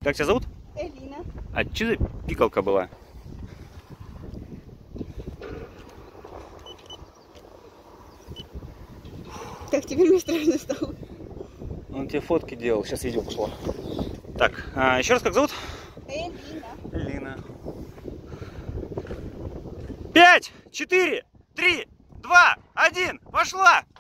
Как тебя зовут? Элина. А что за пикалка была? Так, теперь мне страшно стало. Он тебе фотки делал. Сейчас видео пошло. Так, еще раз как зовут? Элина. Элина. 5, 4, 3, 2, 1, пошла!